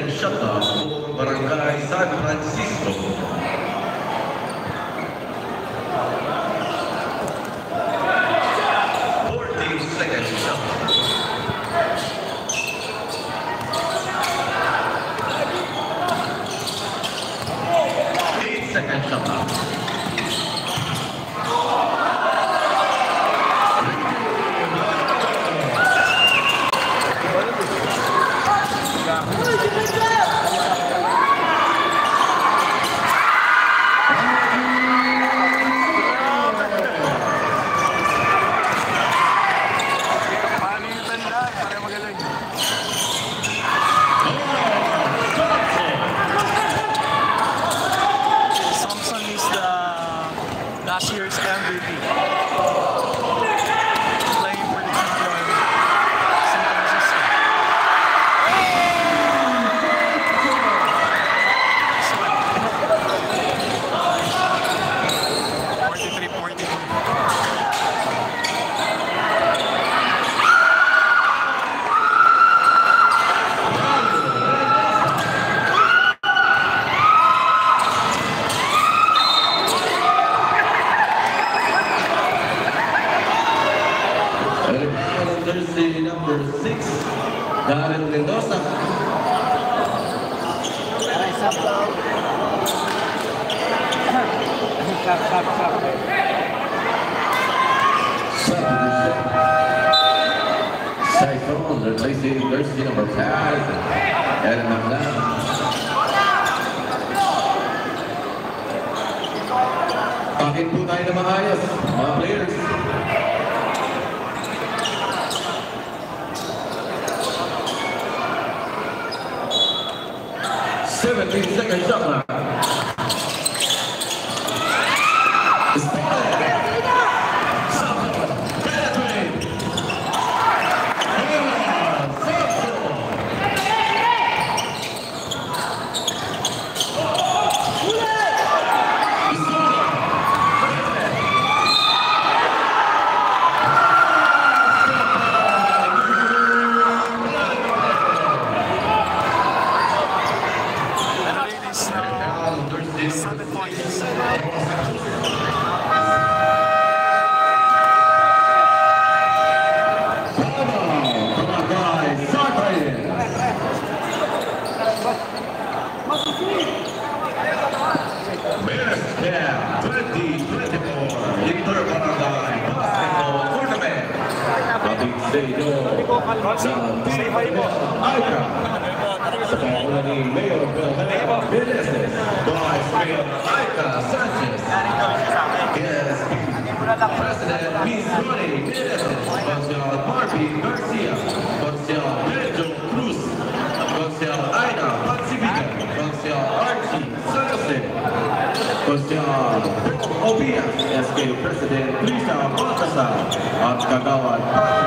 second shutdown for Barangay San Francisco. 14-second shutdown. 8-second shutdown. Last year's MVP. Playing for the champion, San Francisco. 43-42. Jersey number 6, Darren Mendoza. Cyclone replacing jersey number 5, Adam McLeod. Bakit po tayo na maayos, mga players? Second shot clock. Sa pangunan ni Mayor Belhena Menezes, Vice Mayor Aika Sanchez, Guest President Miss Ronnie Menezes, Consul Marvin Garcia, Consul Pedro Cruz, Consul Aina Pacifica, Consul Archie Sanose, Consul Obias, SK President Lisa Baltasar, at Kagawad